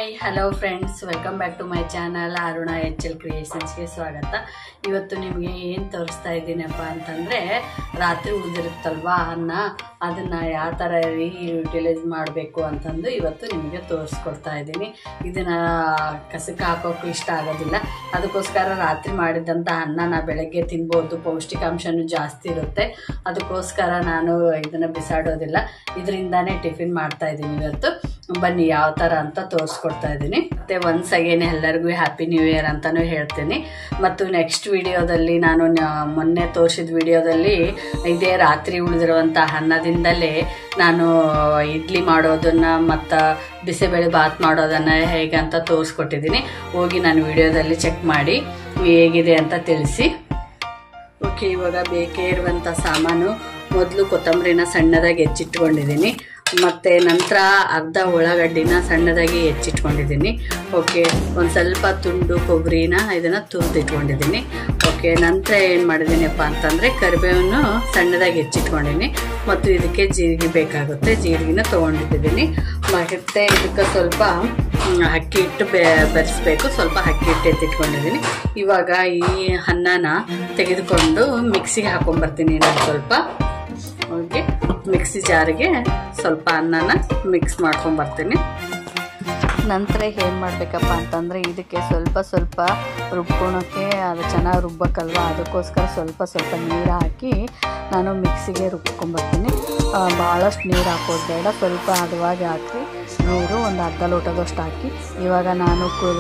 Hi hello friends, welcome back to my channel Aruna HL ಕ್ರಿಯೇಷನ್ಸ್ಗೆ ಸ್ವಾಗತ. ಇವತ್ತು ನಿಮಗೆ ಏನು ತೋರಿಸ್ತಾ ಇದ್ದೀನಪ್ಪ ಅಂತಂದರೆ, ರಾತ್ರಿ ಉಳಿದಿರುತ್ತಲ್ವಾ ಅನ್ನ, ಅದನ್ನು ಯಾವ ಥರ ಯೂಟಿಲೈಸ್ ಮಾಡಬೇಕು ಅಂತಂದು ಇವತ್ತು ನಿಮಗೆ ತೋರಿಸ್ಕೊಡ್ತಾ ಇದ್ದೀನಿ. ಇದನ್ನು ಕಸಕ್ಕೆ ಹಾಕೋಕ್ಕೂ ಇಷ್ಟ ಆಗೋದಿಲ್ಲ, ಅದಕ್ಕೋಸ್ಕರ ರಾತ್ರಿ ಮಾಡಿದಂಥ ಅನ್ನನ ಬೆಳಗ್ಗೆ ತಿನ್ಬೋದು, ಪೌಷ್ಟಿಕಾಂಶನೂ ಜಾಸ್ತಿ ಇರುತ್ತೆ. ಅದಕ್ಕೋಸ್ಕರ ನಾನು ಇದನ್ನು ಬಿಸಾಡೋದಿಲ್ಲ, ಇದರಿಂದಾನೇ ಟಿಫಿನ್ ಮಾಡ್ತಾ ಇದ್ದೀನಿ. ಇವತ್ತು ಬನ್ನಿ ಯಾವ ಥರ ಅಂತ ತೋರಿಸ್ಕೊಡ್ತಾ ಇದ್ದೀನಿ. ಮತ್ತು ಒನ್ಸ್ ಅಗೇನ್ ಎಲ್ಲರಿಗೂ ಹ್ಯಾಪಿ ನ್ಯೂ ಇಯರ್ ಅಂತಲೂ ಹೇಳ್ತೀನಿ. ಮತ್ತು ನೆಕ್ಸ್ಟ್ ವಿಡಿಯೋದಲ್ಲಿ ನಾನು ಮೊನ್ನೆ ತೋರಿಸಿದ ವಿಡಿಯೋದಲ್ಲಿ ಇದೇ ರಾತ್ರಿ ಉಳಿದಿರುವಂಥ ಅನ್ನದಿಂದಲೇ ನಾನು ಇಡ್ಲಿ ಮಾಡೋದನ್ನು ಮತ್ತು ಬಿಸಿಬೇಳೆ ಬಾತ್ ಮಾಡೋದನ್ನು ಹೇಗೆ ಅಂತ ತೋರಿಸ್ಕೊಟ್ಟಿದ್ದೀನಿ. ಹೋಗಿ ನಾನು ವಿಡಿಯೋದಲ್ಲಿ ಚೆಕ್ ಮಾಡಿ ಹೇಗಿದೆ ಅಂತ ತಿಳಿಸಿ. ಓಕೆ, ಇವಾಗ ಬೇಕೇ ಇರುವಂಥ ಸಾಮಾನು, ಮೊದಲು ಕೊತ್ತಂಬರಿನ ಸಣ್ಣದಾಗಿ ಹೆಚ್ಚಿಟ್ಕೊಂಡಿದ್ದೀನಿ, ಮತ್ತು ನಂತರ ಅರ್ಧ ಉಳ್ಳಾಗಡ್ಡಿನ ಸಣ್ಣದಾಗಿ ಹೆಚ್ಚಿಟ್ಕೊಂಡಿದ್ದೀನಿ. ಓಕೆ, ಒಂದು ಸ್ವಲ್ಪ ತುಂಡು ಕೊಬ್ಬರಿನ ಇದನ್ನು ತುರಿದಿಟ್ಕೊಂಡಿದ್ದೀನಿ. ಓಕೆ, ನಂತರ ಏನು ಮಾಡಿದ್ದೀನಪ್ಪ ಅಂತಂದರೆ ಕರಿಬೇವನ್ನು ಸಣ್ಣದಾಗಿ ಹೆಚ್ಚಿಟ್ಕೊಂಡಿದ್ದೀನಿ, ಮತ್ತು ಇದಕ್ಕೆ ಜೀರಿಗೆ ಬೇಕಾಗುತ್ತೆ, ಜೀರಿಗೆನ ತೊಗೊಂಡಿದ್ದೀನಿ. ಮತ್ತು ಇದಕ್ಕೆ ಸ್ವಲ್ಪ ಅಕ್ಕಿ ಹಿಟ್ಟು ಬೆರೆಸ್ಬೇಕು, ಸ್ವಲ್ಪ ಅಕ್ಕಿ ಹಿಟ್ಟು ಎತ್ತಿಟ್ಕೊಂಡಿದ್ದೀನಿ. ಇವಾಗ ಈ ಅನ್ನನ ತೆಗೆದುಕೊಂಡು ಮಿಕ್ಸಿಗೆ ಹಾಕೊಂಡ್ಬರ್ತೀನಿ. ನಾನು ಸ್ವಲ್ಪ ಓಕೆ, ಮಿಕ್ಸಿ ಜಾರಿಗೆ ಸ್ವಲ್ಪ ಅನ್ನನ ಮಿಕ್ಸ್ ಮಾಡ್ಕೊಂಬರ್ತೀನಿ. ನಂತರ ಏನು ಮಾಡಬೇಕಪ್ಪ ಅಂತಂದರೆ, ಇದಕ್ಕೆ ಸ್ವಲ್ಪ ರುಬ್ಕೊಳಕ್ಕೆ ಅದು ಚೆನ್ನಾಗಿ ರುಬ್ಬಕ್ಕಲ್ವ, ಅದಕ್ಕೋಸ್ಕರ ಸ್ವಲ್ಪ ನೀರು ಹಾಕಿ ನಾನು ಮಿಕ್ಸಿಗೆ ರುಬ್ಕೊಂಬರ್ತೀನಿ. ಭಾಳಷ್ಟು ನೀರು ಹಾಕೋದು ಬೇಡ, ಸ್ವಲ್ಪ ಹದವಾಗಿ ಹಾಕಿ ನೀರು ಒಂದು ಅರ್ಧ ಲೋಟದಷ್ಟು ಹಾಕಿ. ಇವಾಗ ನಾನು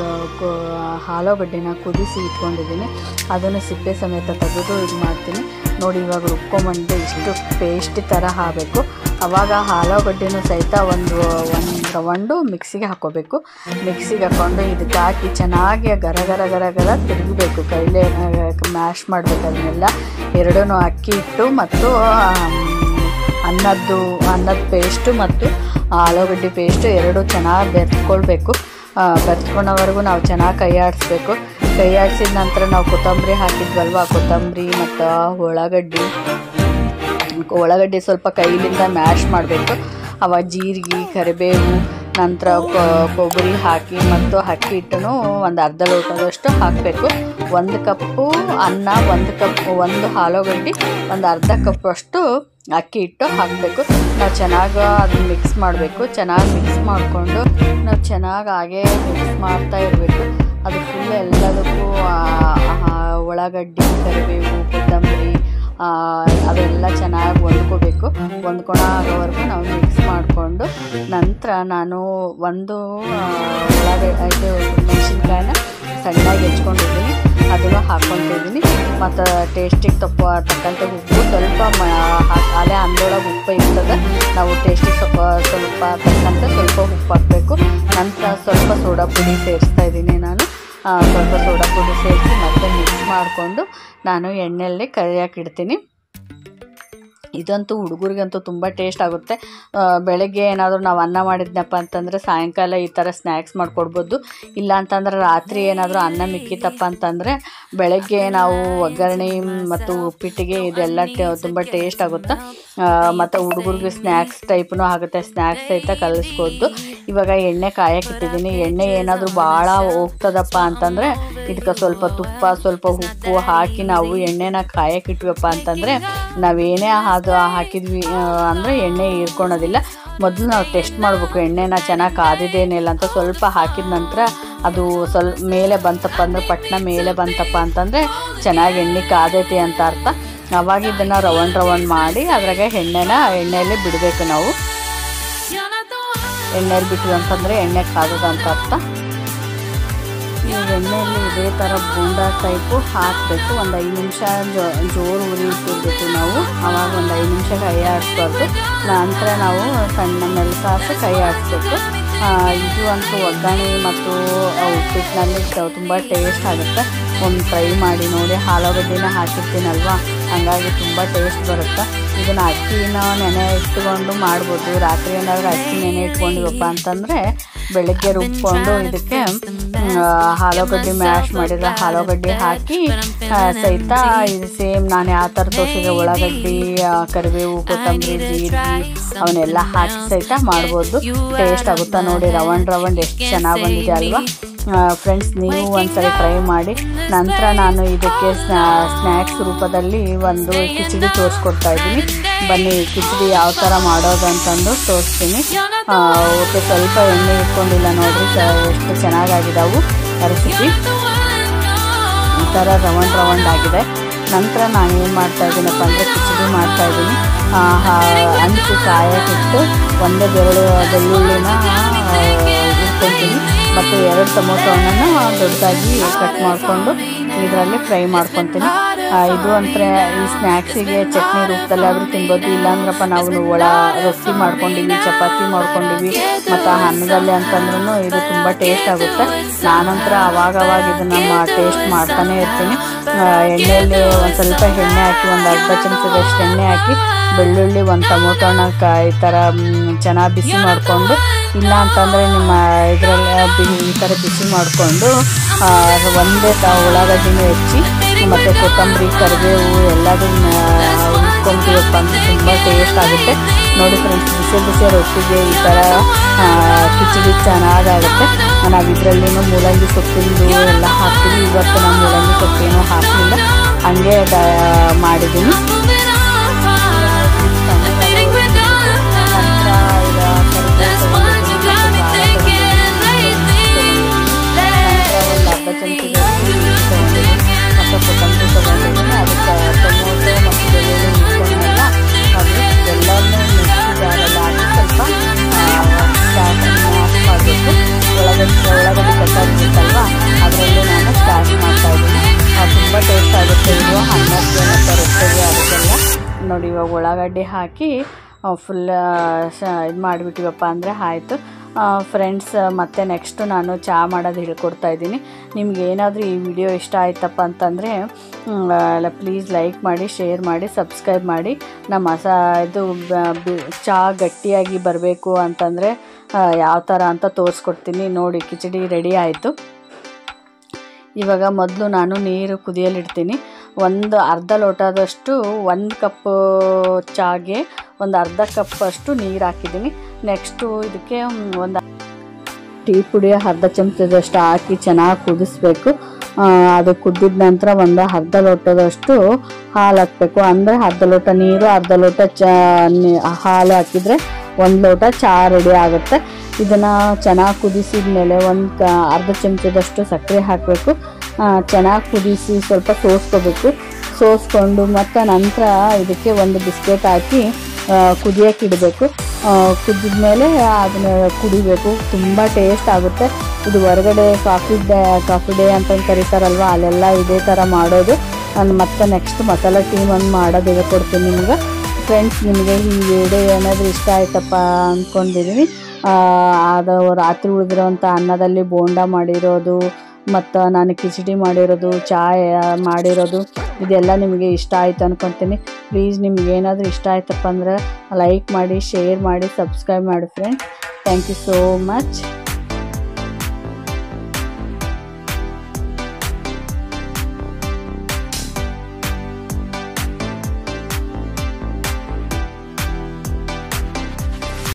ಆಲೂಗಡ್ಡೆನ ಕುದಿಸಿ ಇಟ್ಕೊಂಡಿದ್ದೀನಿ, ಅದನ್ನು ಸಿಪ್ಪೆ ಸಮೇತ ತೆಗೆದು ಇದು ಮಾಡ್ತೀನಿ. ನೋಡಿ, ಇವಾಗ ರುಬ್ಕೊಂಬಂದು ಇಷ್ಟು ಪೇಸ್ಟ್ ಥರ ಆಗಬೇಕು. ಆವಾಗ ಆಲೂಗಡ್ಡೆನೂ ಸಹಿತ ಒಂದು ರೌಂಡು ಮಿಕ್ಸಿಗೆ ಹಾಕ್ಕೋಬೇಕು. ಮಿಕ್ಸಿಗೆ ಹಾಕ್ಕೊಂಡು ಇದಕ್ಕೆ ಹಾಕಿ ಚೆನ್ನಾಗಿ ಗರ ತಿರುಗಬೇಕು, ಕೈಲೇ ಮ್ಯಾಶ್ ಮಾಡಬೇಕು ಅದನ್ನೆಲ್ಲ. ಎರಡೂ ಅಕ್ಕಿ ಹಿಟ್ಟು ಮತ್ತು ಅನ್ನದ ಪೇಸ್ಟು ಮತ್ತು ಆಲೂಗಡ್ಡೆ ಪೇಸ್ಟು ಎರಡು ಚೆನ್ನಾಗಿ ಬೆರೆತ್ಕೊಳ್ಬೇಕು. ಬೆರೆತ್ಕೊಳ್ಳೋವರೆಗೂ ನಾವು ಚೆನ್ನಾಗಿ ಕೈ ಆಡಿಸಿದ ನಂತರ ನಾವು ಕೊತ್ತಂಬರಿ ಹಾಕಿದ್ವಲ್ವ, ಕೊತ್ತಂಬರಿ ಮತ್ತು ಉಳ್ಳಾಗಡ್ಡಿ ಸ್ವಲ್ಪ ಕೈಲಿಂದ ಮ್ಯಾಶ್ ಮಾಡಬೇಕು. ಅವಾಗ ಜೀರಿಗೆ, ಕರಿಬೇವು, ನಂತರ ಕೊಬ್ಬರಿ ಹಾಕಿ ಮತ್ತು ಅಕ್ಕಿ ಹಿಟ್ಟನ್ನು ಒಂದು ಅರ್ಧ ಲೋಟದಷ್ಟು ಹಾಕಬೇಕು. 1 ಕಪ್ಪು ಅನ್ನ, 1 ಆಲೂಗಡ್ಡೆ, ಒಂದು ಅರ್ಧ ಕಪ್ಪಷ್ಟು ಅಕ್ಕಿ ಹಿಟ್ಟು ಹಾಕಬೇಕು. ನಾವು ಚೆನ್ನಾಗಿ ಅದನ್ನ ಮಿಕ್ಸ್ ಮಾಡಬೇಕು. ಚೆನ್ನಾಗಿ ಮಿಕ್ಸ್ ಮಾಡಿಕೊಂಡು ನಾವು ಚೆನ್ನಾಗಿ ಹಾಗೇ ಮಿಕ್ಸ್ ಮಾಡ್ತಾ ಇರಬೇಕು. ಅದು ಫುಲ್ ಎಲ್ಲದಕ್ಕೂ ಉಳ್ಳಾಗಡ್ಡಿ, ಕರಿಬೇವು, ಕೊತ್ತಂಬರಿ ಅವೆಲ್ಲ ಚೆನ್ನಾಗಿ ಹೊಂದ್ಕೋಬೇಕು. ಆಗೋವರೆಗೂ ನಾವು ಮಿಕ್ಸ್ ಮಾಡಿಕೊಂಡು ನಂತರ ನಾನು ಒಂದು ಉಳ್ಳಾಗಡ್ಡಿ ಮೆಣಸಿನ್ಕಾಯಿನ ಸಣ್ಣದಾಗಿ ಹೆಚ್ಕೊಂಡಿದ್ದೀನಿ, ಅದನ್ನು ಹಾಕ್ಕೊತಿದ್ದೀನಿ. ಮತ್ತು ಟೇಸ್ಟಿಗೆ ತಕ್ಕಂತೆ ಉಪ್ಪು ಸ್ವಲ್ಪ ಅಲ್ಲೇ ಅನ್ನದೊಳಗೆ ಉಪ್ಪು ಇರ್ತದೆ, ನಾವು ಟೇಸ್ಟಿಗೆ ಸ್ವಲ್ಪ ತಕ್ಕಂತೆ ಸ್ವಲ್ಪ ಉಪ್ಪು ಹಾಕಬೇಕು. ನಂತರ ಸ್ವಲ್ಪ ಸೋಡಾ ಪುಡಿ ಸೇರಿಸ್ತಾ ಇದ್ದೀನಿ ನಾನು. ಸ್ವಲ್ಪ ಸೋಡಾ ಪುಡಿ ಸೇರಿಸಿ ಮತ್ತೆ ಮಿಕ್ಸ್ ಮಾಡಿಕೊಂಡು ನಾನು ಎಣ್ಣೆಯಲ್ಲಿ ಕರಿಯಾಕಿಡ್ತೀನಿ. ಇದಂತೂ ಹುಡುಗರಿಗಂತೂ ತುಂಬ ಟೇಸ್ಟ್ ಆಗುತ್ತೆ. ಬೆಳಗ್ಗೆ ಏನಾದರೂ ನಾವು ಅನ್ನ ಮಾಡಿದ್ನಪ್ಪ ಅಂತಂದರೆ ಸಾಯಂಕಾಲ ಈ ಥರ ಸ್ನ್ಯಾಕ್ಸ್ ಮಾಡಿಕೊಡ್ಬೋದು. ಇಲ್ಲ ಅಂತಂದ್ರೆ ರಾತ್ರಿ ಏನಾದರೂ ಅನ್ನ ಮಿಕ್ಕಿತಪ್ಪ ಅಂತಂದರೆ ಬೆಳಗ್ಗೆ ನಾವು ಒಗ್ಗರಣೆ ಮತ್ತು ಉಪ್ಪಿಟ್ಟಿಗೆ ಇದೆಲ್ಲ ತುಂಬ ಟೇಸ್ಟ್ ಆಗುತ್ತೆ. ಮತ್ತು ಹುಡುಗರಿಗೆ ಸ್ನ್ಯಾಕ್ಸ್ ಟೈಪ್ನೂ ಆಗುತ್ತೆ, ಸ್ನ್ಯಾಕ್ಸ್ ಸಹಿತ ಕಲಿಸ್ಬೋದು. ಇವಾಗ ಎಣ್ಣೆ ಕಾಯಕ್ಕಿಟ್ಟಿದ್ದೀನಿ. ಎಣ್ಣೆ ಏನಾದರೂ ಭಾಳ ಹೋಗ್ತದಪ್ಪ ಅಂತಂದರೆ ಇದಕ್ಕೆ ಸ್ವಲ್ಪ ತುಪ್ಪ, ಸ್ವಲ್ಪ ಉಪ್ಪು ಹಾಕಿ ನಾವು ಎಣ್ಣೆನ ಕಾಯಕ್ಕಿಟ್ವಪ್ಪ ಅಂತಂದರೆ ನಾವೇನೇ ಹಾಕಿದ್ವಿ ಅಂದರೆ ಎಣ್ಣೆ ಹೀರ್ಕೊಳೋದಿಲ್ಲ. ಮೊದಲು ನಾವು ಟೆಸ್ಟ್ ಮಾಡಬೇಕು, ಎಣ್ಣೆನ ಚೆನ್ನಾಗಿ ಕಾದಿದೇನಿಲ್ಲ ಅಂತ. ಸ್ವಲ್ಪ ಹಾಕಿದ ನಂತರ ಅದು ಸ್ವಲ್ಪ ಮೇಲೆ ಬಂತಪ್ಪ ಅಂದರೆ, ಪಟ್ನ ಮೇಲೆ ಬಂತಪ್ಪ ಅಂತಂದರೆ ಚೆನ್ನಾಗಿ ಎಣ್ಣೆ ಕಾದೈತಿ ಅಂತ ಅರ್ಥ. ಆವಾಗ ಇದನ್ನು ರೌಂಡ್ ಮಾಡಿ ಅದ್ರಾಗ ಎಣ್ಣೆಯಲ್ಲಿ ಬಿಡಬೇಕು. ನಾವು ಎಣ್ಣೆಯಲ್ಲಿ ಬಿಟ್ವಿ ಅಂತಂದರೆ ಎಣ್ಣೆ ಕಾದದಂತ ಅರ್ಥ. ಈ ಎಣ್ಣೆಯಲ್ಲಿ ಇದೇ ಥರ ಬೋಂಡ ಟೈಪು ಹಾಕಬೇಕು. ಒಂದು 5 ನಿಮಿಷ ಜೋರು ಉರಿ ಇಟ್ಟಿರಬೇಕು ನಾವು. ಆವಾಗ ಒಂದು 5 ನಿಮಿಷ ಕೈ ಆಡಿಸ್ಬಾರ್ದು. ನಂತರ ನಾವು ಸಣ್ಣ ಮೆಲ್ಕಾಸಿ ಕೈ ಆಡಿಸ್ಬೇಕು. ಇದು ಅಂತೂ ಒಗ್ಗರಣೆ ಮತ್ತು ಉಪ್ಪಿಟ್ಟಿನಲ್ಲಿ ತುಂಬ ಟೇಸ್ಟ್ ಆಗುತ್ತೆ. ಒಂದು ಟ್ರೈ ಮಾಡಿ ನೋಡಿ. ಆಲೂಗಡ್ಡೆನ ಹಾಕಿರ್ತೀನಲ್ವ, ಹಾಗಾಗಿ ತುಂಬ ಟೇಸ್ಟ್ ಬರುತ್ತೆ. ಇದನ್ನು ಅಕ್ಕಿನ ನೆನೆ ಇಟ್ಕೊಂಡು ಮಾಡ್ಬೋದು. ರಾತ್ರಿ ಏನಾದರೂ ಅಕ್ಕಿ ನೆನೆ ಇಟ್ಕೊಂಡಿವಪ್ಪ ಅಂತಂದರೆ ಬೆಳಗ್ಗೆ ರುಬ್ಕೊಂಡು ಇದಕ್ಕೆ ಆಲೂಗಡ್ಡೆ ಮ್ಯಾಶ್ ಮಾಡಿದ್ರೆ ಆಲೂಗಡ್ಡೆ ಹಾಕಿ ಸಹಿತ ಇದು ಸೇಮ್ ನಾನು ಯಾವ ಥರ ತೋರಿಸಿದ್ರೆ ಉಳ್ಳಾಗಡ್ಡಿ, ಕರಿಬೇವು, ಕೊತ್ತಂಬರಿ, ಜೀರಿಗೆ ಅವನ್ನೆಲ್ಲ ಹಾಕಿ ಸಹಿತ ಮಾಡ್ಬೋದು. ಟೇಸ್ಟ್ ಆಗುತ್ತಾ ನೋಡಿ. ರವಂಡ್ ಎಷ್ಟು ಚೆನ್ನಾಗಿ ಬಂದಿದೆ ಅಲ್ವಾ ಫ್ರೆಂಡ್ಸ್. ನೀವು ಒಂದ್ಸರಿ ಟ್ರೈ ಮಾಡಿ. ನಂತರ ನಾನು ಇದಕ್ಕೆ ಸ್ನ್ಯಾಕ್ಸ್ ರೂಪದಲ್ಲಿ ಒಂದು ಕಿಚಡಿ ತೋರಿಸ್ಕೊಡ್ತಾ ಇದ್ದೀನಿ. ಬನ್ನಿ ಕಿಚಡಿ ಯಾವ ಥರ ಮಾಡೋದು ಅಂತಂದು ತೋರಿಸ್ತೀನಿ. ಓಕೆ, ಸ್ವಲ್ಪ ಎಣ್ಣೆ ಇಟ್ಕೊಂಡಿಲ್ಲ ನೋಡಿರಿ, ಎಷ್ಟು ಚೆನ್ನಾಗಾಗಿದ್ದಾವು ರೆಸಿಪಿ. ಈ ಥರ ರವಂಡ್ ಆಗಿದೆ. ನಂತರ ನಾನು ಏನು ಮಾಡ್ತಾಯಿದ್ದೀನಪ್ಪ ಅಂದರೆ ಕಿಚಡಿ ಮಾಡ್ತಾಯಿದ್ದೀನಿ. ಹಂಚು ಕಾಯಕ್ಕಿಟ್ಟು ಒಂದೇ ಬೆಳ್ಳುಳ್ಳಿನ ಇಟ್ಕೊತೀನಿ ಮತ್ತು 2 ಟೊಮೊಟೊ ಹಣ್ಣನ್ನು ದೊಡ್ಡದಾಗಿ ಕಟ್ ಮಾಡಿಕೊಂಡು ಇದರಲ್ಲಿ ಫ್ರೈ ಮಾಡ್ಕೊತೀನಿ. ಇದು ಅಂದರೆ ಈ ಸ್ನ್ಯಾಕ್ಸಿಗೆ ಚಟ್ನಿ ರೂಪದಲ್ಲಾದರೂ ತಿನ್ಬೋದು. ಇಲ್ಲಾಂದ್ರಪ್ಪ ನಾವು ರೊಟ್ಟಿ ಮಾಡ್ಕೊಂಡಿವಿ, ಚಪಾತಿ ಮಾಡ್ಕೊಂಡಿವಿ ಮತ್ತು ಅನ್ನದಲ್ಲಿ ಅಂತಂದ್ರೂ ಇದು ತುಂಬ ಟೇಸ್ಟ್ ಆಗುತ್ತೆ. ನಾನಂತರ ಅವಾಗವಾಗ ಇದನ್ನು ಟೇಸ್ಟ್ ಮಾಡ್ತಾನೆ ಇರ್ತೀನಿ. ಎಣ್ಣೆಯಲ್ಲಿ ಒಂದು ಸ್ವಲ್ಪ ಎಣ್ಣೆ ಹಾಕಿ, ಒಂದು ಅರ್ಧ ಚಮಚದಷ್ಟು ಎಣ್ಣೆ ಹಾಕಿ, ಬೆಳ್ಳುಳ್ಳಿ, ಒಂದು ಟೊಮೊಟೊ ಹಣ್ಣ ಈ ಥರ ಚೆನ್ನಾಗಿ ಬಿಸಿ ಮಾಡಿಕೊಂಡು, ಇಲ್ಲ ಅಂತಂದರೆ ನಿಮ್ಮ ಇದರಲ್ಲಿ ಈ ಥರ ಬಿಸಿ ಮಾಡಿಕೊಂಡು ಒಂದೇ ಉಳ್ಳಾಗಡ್ಡಿನೂ ಹೆಚ್ಚಿ ಮತ್ತು ಕೊತ್ತಂಬರಿ, ಕರಿಬೇವು ಎಲ್ಲದನ್ನ ಇಟ್ಕೊಂತೀವಪ್ಪ ಅಂದರೆ ತುಂಬ ಟೇಸ್ಟ್ ಆಗುತ್ತೆ ನೋಡಿ ಫ್ರೆಂಡ್ಸ್. ಬಿಸಿ ರೊಟ್ಟಿಗೆ ಈ ಥರ ಕಿಚಡಿ ಚೆನ್ನಾಗಾಗುತ್ತೆ. ನಾವು ಇದರಲ್ಲಿನೂ ಮೂಲಂಗಿ ಸೊಪ್ಪಿಂದು ಎಲ್ಲ ಹಾಕ್ತೀವಿ. ಇವತ್ತು ನಾನು ಮೂಲಂಗಿ ಸೊಪ್ಪೇನೂ ಹಾಕಲಿಲ್ಲ, ಹಂಗೆ ಮಾಡಿದ್ದೀನಿ. ಮತ್ತು ಕೊತ್ತಂಬರಿ ತೊಗೊಂಡಿದ್ದೀನಿ. ಅದಕ್ಕೆ ಟೊಮೊಟೊ ಮತ್ತು ಬೆಳ್ಳುಳ್ಳಿ ಇಟ್ಕೊಂಡೆಲ್ಲ ಅದು ಎಲ್ಲನೂ ಮಿಕ್ಸಿ ಜಾರಲ್ಲಿ ಹಾಕಿ ಸ್ವಲ್ಪ ಮ್ಯಾಶ್ ಮಾಡಬೇಕು. ಉಳ್ಳಾಗಡ್ಡಿ ಕಟ್ಟಾಗಿರುತ್ತಲ್ವ ಅದರಲ್ಲಿ ನಾನು ಸ್ಟಾರ್ಟ್ ಮಾಡ್ತಾಯಿದ್ದೀನಿ. ತುಂಬ ಟೇಸ್ಟ್ ಆಗುತ್ತೆ ಇದು ಅನ್ನಕ್ಕೆ ಮತ್ತು ರೊಟ್ಟಿಗೆ ಅದಕ್ಕೆಲ್ಲ ನೋಡಿ. ಇವಾಗ ಉಳ್ಳಾಗಡ್ಡಿ ಹಾಕಿ ಫುಲ್ ಇದು ಮಾಡಿಬಿಟ್ಟಿವಪ್ಪ ಅಂದರೆ ಆಯಿತು ಫ್ರೆಂಡ್ಸ್. ಮತ್ತು ನೆಕ್ಸ್ಟು ನಾನು ಚಹಾ ಮಾಡೋದು ಹೇಳ್ಕೊಡ್ತಾಯಿದ್ದೀನಿ. ನಿಮ್ಗೆ ಏನಾದರೂ ಈ ವಿಡಿಯೋ ಇಷ್ಟ ಆಯ್ತಪ್ಪ ಅಂತಂದರೆ ಪ್ಲೀಸ್ ಲೈಕ್ ಮಾಡಿ, ಶೇರ್ ಮಾಡಿ, ಸಬ್ಸ್ಕ್ರೈಬ್ ಮಾಡಿ. ನಮ್ಮ ಇದು ಚಹಾ ಗಟ್ಟಿಯಾಗಿ ಬರಬೇಕು ಅಂತಂದರೆ ಯಾವ ಥರ ಅಂತ ತೋರಿಸ್ಕೊಡ್ತೀನಿ ನೋಡಿ. ಕಿಚಡಿ ರೆಡಿ ಆಯಿತು. ಇವಾಗ ಮೊದಲು ನಾನು ನೀರು ಕುದಿಯಲಿಡ್ತೀನಿ. ಒಂದು ಅರ್ಧ ಲೋಟದಷ್ಟು 1 ಕಪ್ ಚಾಗೆ ಒಂದು ಅರ್ಧ ಕಪ್ ಅಷ್ಟು ನೀರು ಹಾಕಿದ್ದೀನಿ. ನೆಕ್ಸ್ಟು ಇದಕ್ಕೆ ಒಂದು ಟೀ ಪುಡಿ ಅರ್ಧ ಚಮಚದಷ್ಟು ಹಾಕಿ ಚೆನ್ನಾಗಿ ಕುದಿಸ್ಬೇಕು. ಅದು ಕುದ್ದಿದ ನಂತರ ಒಂದು ಅರ್ಧ ಲೋಟದಷ್ಟು ಹಾಲು ಹಾಕಬೇಕು. ಅಂದರೆ ಅರ್ಧ ಲೋಟ ನೀರು, ಅರ್ಧ ಲೋಟ ಹಾಲು ಹಾಕಿದರೆ 1 ಲೋಟ ಚಹಾ ರೆಡಿ ಆಗುತ್ತೆ. ಇದನ್ನು ಚೆನ್ನಾಗಿ ಕುದಿಸಿದ ಮೇಲೆ ಅರ್ಧ ಚಮಚದಷ್ಟು ಸಕ್ಕರೆ ಹಾಕಬೇಕು. ಚೆನ್ನಾಗಿ ಕುದಿಸಿ ಸ್ವಲ್ಪ ಸೋಸ್ಕೊಂಡು ಮತ್ತು ನಂತರ ಇದಕ್ಕೆ ಒಂದು ಬಿಸ್ಕೆಟ್ ಹಾಕಿ ಕುದಿಯೋಕೆ ಇಡಬೇಕು. ಕುದಿದ ಮೇಲೆ ಅದನ್ನು ಕುಡಿಬೇಕು. ತುಂಬ ಟೇಸ್ಟ್ ಆಗುತ್ತೆ. ಇದು ಹೊರಗಡೆ ಕಾಫಿ ಡೇ ಅಂತ ಕರೀತಾರಲ್ವ, ಅಲ್ಲೆಲ್ಲ ಇದೇ ಥರ ಮಾಡೋದು. ನಾನು ಮತ್ತೆ ನೆಕ್ಸ್ಟ್ ಮಸಾಲೆ ಟೀ ಒಂದು ಮಾಡೋದು ಹೇಳ್ಕೊಡ್ತೀನಿ ನಿಮ್ಗೆ ಫ್ರೆಂಡ್ಸ್. ನಿಮಗೆ ಈ ವಿಡಿಯೋ ಏನಾದರೂ ಇಷ್ಟ ಆಯ್ತಪ್ಪ ಅಂದ್ಕೊಂಡಿದ್ದೀನಿ. ಅದು ರಾತ್ರಿ ಉಳಿದಿರೋವಂಥ ಅನ್ನದಲ್ಲಿ ಬೋಂಡ ಮಾಡಿರೋದು ಮತ್ತು ನಾನು ಕಿಚಡಿ ಮಾಡಿರೋದು, ಚಾಯ್ ಮಾಡಿರೋದು, ಇದೆಲ್ಲ ನಿಮಗೆ ಇಷ್ಟ ಆಯಿತು ಅಂದ್ಕೊತೀನಿ. ಪ್ಲೀಸ್ ನಿಮ್ಗೆ ಏನಾದರೂ ಇಷ್ಟ ಆಯ್ತಪ್ಪ ಅಂದರೆ ಲೈಕ್ ಮಾಡಿ, ಶೇರ್ ಮಾಡಿ, ಸಬ್ಸ್ಕ್ರೈಬ್ ಮಾಡಿ friends. Thank you so much.